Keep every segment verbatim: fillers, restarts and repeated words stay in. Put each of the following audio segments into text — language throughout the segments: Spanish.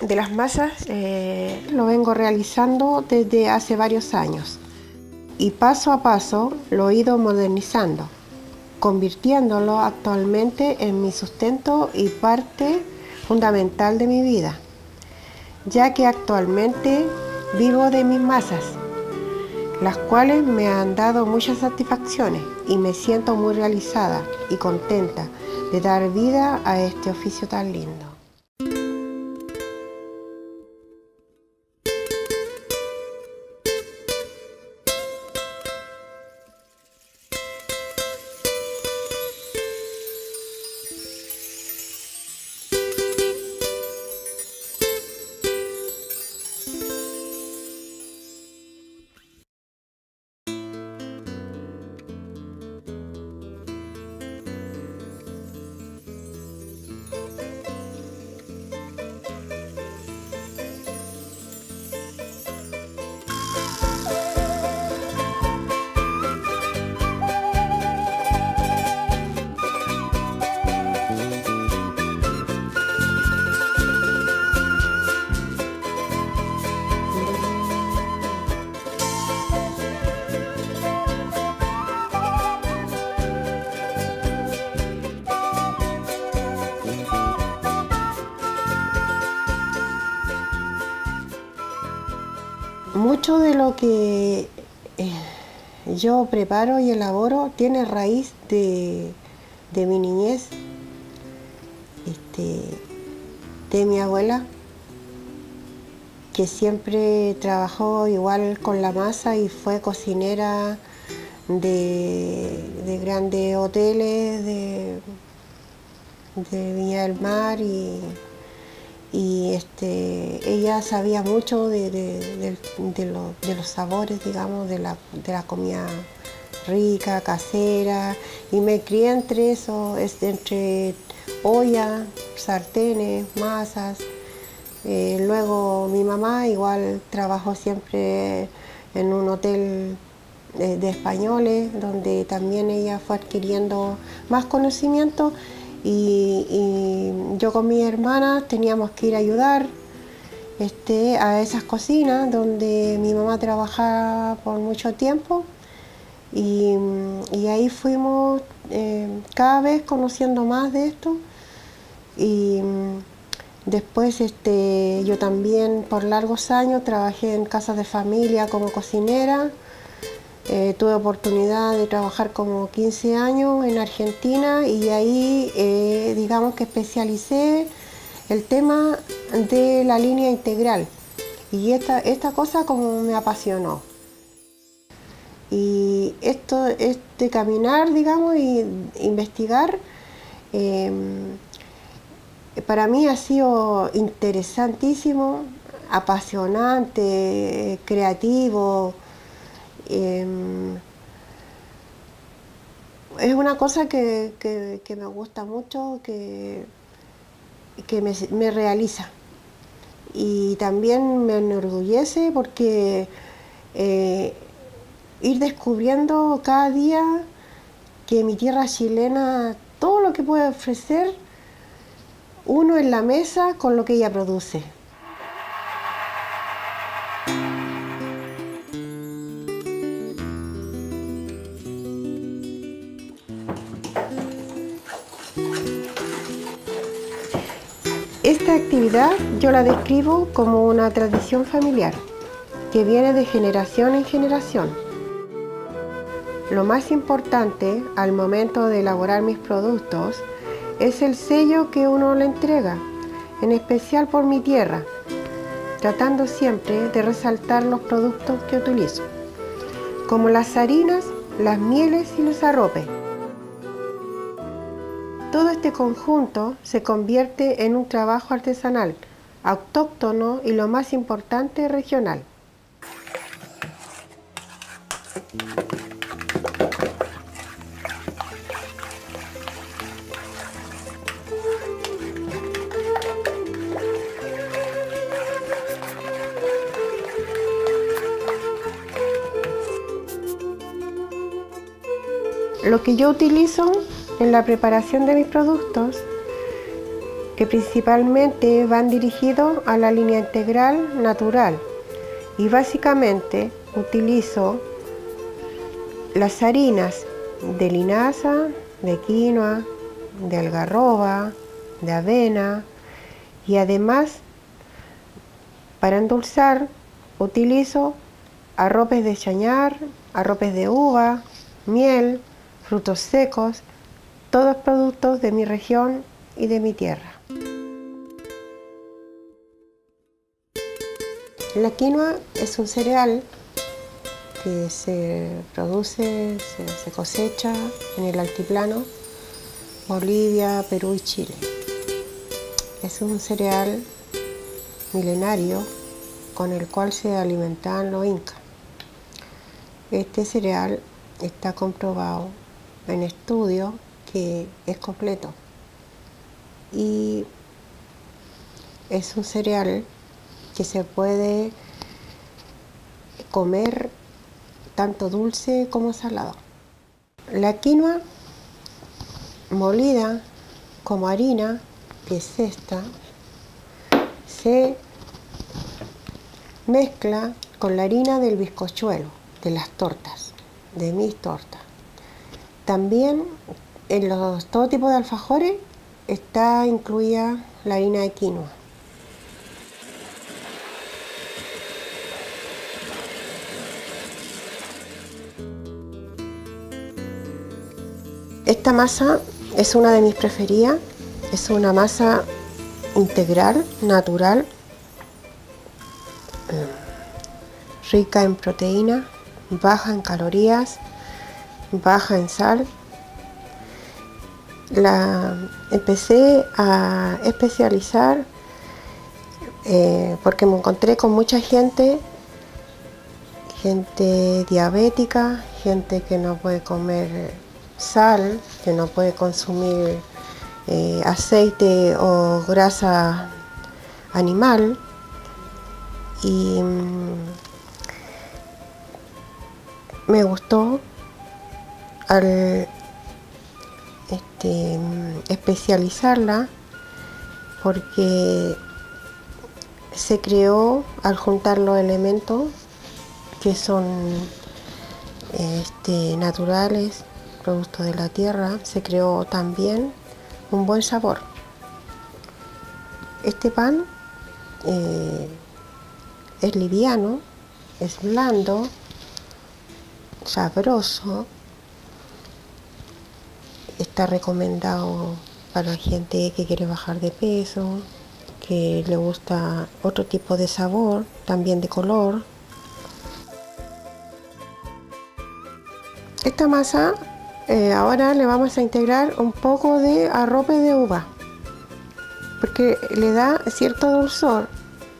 de las masas eh, lo vengo realizando desde hace varios años y paso a paso lo he ido modernizando, convirtiéndolo actualmente en mi sustento y parte fundamental de mi vida, ya que actualmente vivo de mis masas, las cuales me han dado muchas satisfacciones y me siento muy realizada y contenta de dar vida a este oficio tan lindo. Mucho de lo que eh, yo preparo y elaboro tiene raíz de, de mi niñez, este, de mi abuela, que siempre trabajó igual con la masa y fue cocinera de, de grandes hoteles de, de Viña del Mar y Y este, ella sabía mucho de, de, de, de, lo, de los sabores, digamos, de la, de la comida rica, casera, y me crié entre eso, entre ollas, sartenes, masas. Eh, luego mi mamá igual trabajó siempre en un hotel de, de españoles, donde también ella fue adquiriendo más conocimiento. Y, y yo con mi hermana teníamos que ir a ayudar este, a esas cocinas donde mi mamá trabajaba por mucho tiempo y, y ahí fuimos eh, cada vez conociendo más de esto y después este, yo también por largos años trabajé en casas de familia como cocinera. Eh, tuve oportunidad de trabajar como quince años en Argentina y ahí eh, digamos que especialicé el tema de la línea integral y esta, esta cosa como me apasionó. Y esto, este caminar, digamos, y investigar, eh, para mí ha sido interesantísimo, apasionante, creativo. Eh, es una cosa que, que, que me gusta mucho, que, que me, me realiza y también me enorgullece porque eh, ir descubriendo cada día que mi tierra chilena, todo lo que puede ofrecer uno en la mesa con lo que ella produce. Esta actividad yo la describo como una tradición familiar que viene de generación en generación. Lo más importante al momento de elaborar mis productos es el sello que uno le entrega, en especial por mi tierra, tratando siempre de resaltar los productos que utilizo, como las harinas, las mieles y los arropes. Todo este conjunto se convierte en un trabajo artesanal, autóctono y lo más importante, regional. Lo que yo utilizo en la preparación de mis productos que principalmente van dirigidos a la línea integral natural, y básicamente utilizo las harinas de linaza, de quinoa, de algarroba, de avena, y además para endulzar utilizo arropes de chañar, arropes de uva, miel, frutos secos, todos productos de mi región y de mi tierra. La quinoa es un cereal que se produce, se, se cosecha en el altiplano, Bolivia, Perú y Chile. Es un cereal milenario con el cual se alimentaban los incas. Este cereal está comprobado en estudios que es completo y es un cereal que se puede comer tanto dulce como salado. La quinoa molida como harina, que es esta, se mezcla con la harina del bizcochuelo, de las tortas, de mis tortas. También en los todo tipo de alfajores está incluida la harina de quinoa. Esta masa es una de mis preferidas, es una masa integral, natural, rica en proteína, baja en calorías, baja en sal. La empecé a especializar eh, porque me encontré con mucha gente, gente diabética, gente que no puede comer sal, que no puede consumir eh, aceite o grasa animal, y mmm, me gustó al este, especializarla porque se creó al juntar los elementos que son este, naturales, producto de la tierra, se creó también un buen sabor. Este pan eh, es liviano, es blando, sabroso, está recomendado para gente que quiere bajar de peso, que le gusta otro tipo de sabor, también de color. Esta masa Eh, ahora le vamos a integrar un poco de arrope de uva porque le da cierto dulzor.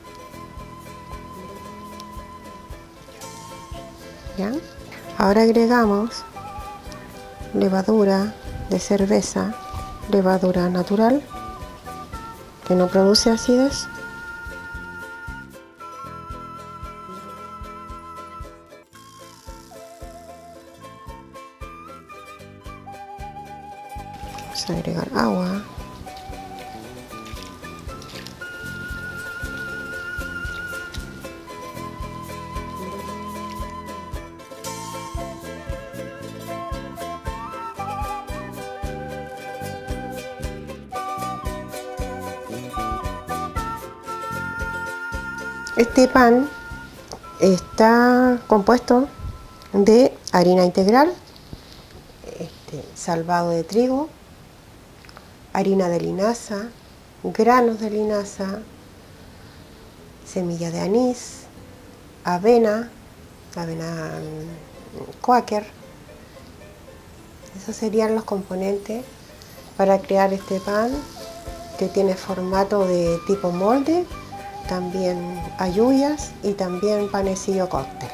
¿Ya? Ahora agregamos levadura de cerveza, levadura natural que no produce acidez. Vamos a agregar agua. Este pan está compuesto de harina integral, este, salvado de trigo, harina de linaza, granos de linaza, semilla de anís, avena, avena Quaker. Esos serían los componentes para crear este pan que tiene formato de tipo molde, también halluyas y también panecillo cóctel.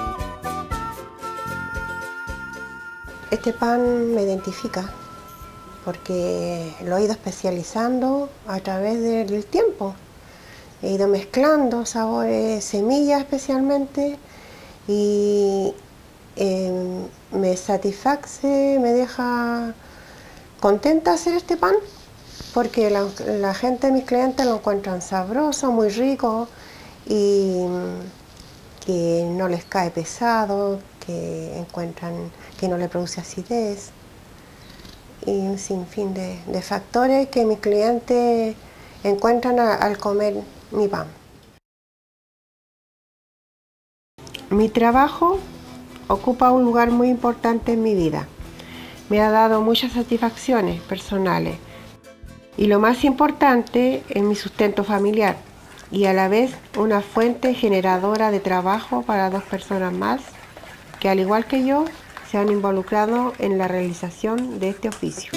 Este pan me identifica porque lo he ido especializando a través del tiempo. He ido mezclando sabores, semillas especialmente, y eh, me satisface, me deja contenta hacer este pan, porque la, la gente, mis clientes, lo encuentran sabroso, muy rico, y que no les cae pesado, que encuentran que no le produce acidez, y un sinfín de, de factores que mis clientes encuentran a, al comer mi pan. Mi trabajo ocupa un lugar muy importante en mi vida. Me ha dado muchas satisfacciones personales y lo más importante es mi sustento familiar, y a la vez una fuente generadora de trabajo para dos personas más que, al igual que yo, se han involucrado en la realización de este oficio.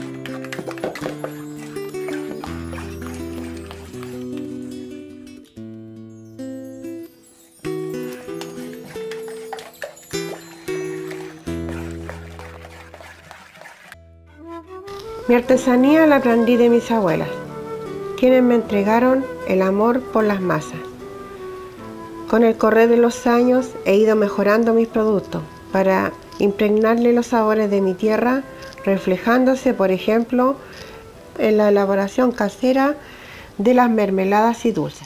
Mi artesanía la aprendí de mis abuelas, quienes me entregaron el amor por las masas. Con el correr de los años he ido mejorando mis productos para impregnarle los sabores de mi tierra, reflejándose, por ejemplo, en la elaboración casera de las mermeladas y dulces.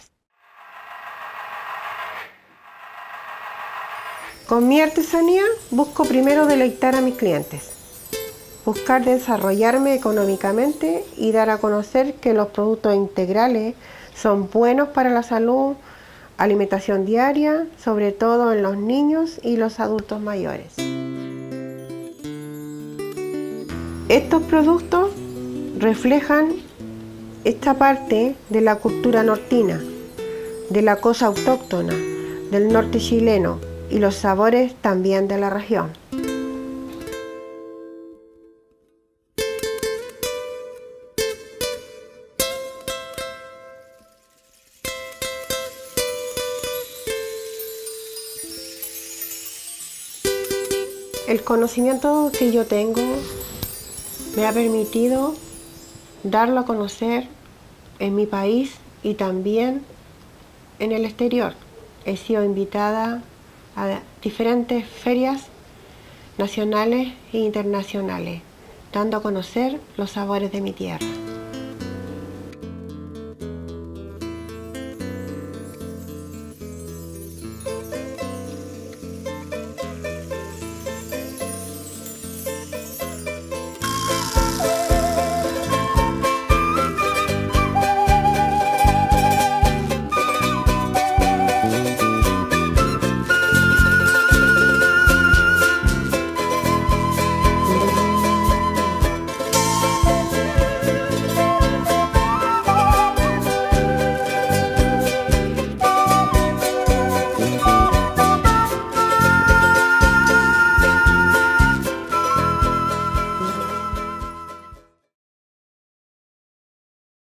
Con mi artesanía busco primero deleitar a mis clientes, buscar desarrollarme económicamente y dar a conocer que los productos integrales son buenos para la salud, alimentación diaria, sobre todo en los niños y los adultos mayores. Estos productos reflejan esta parte de la cultura nortina, de la cosa autóctona, del norte chileno, y los sabores también de la región. El conocimiento que yo tengo me ha permitido darlo a conocer en mi país y también en el exterior. He sido invitada a diferentes ferias nacionales e internacionales, dando a conocer los sabores de mi tierra.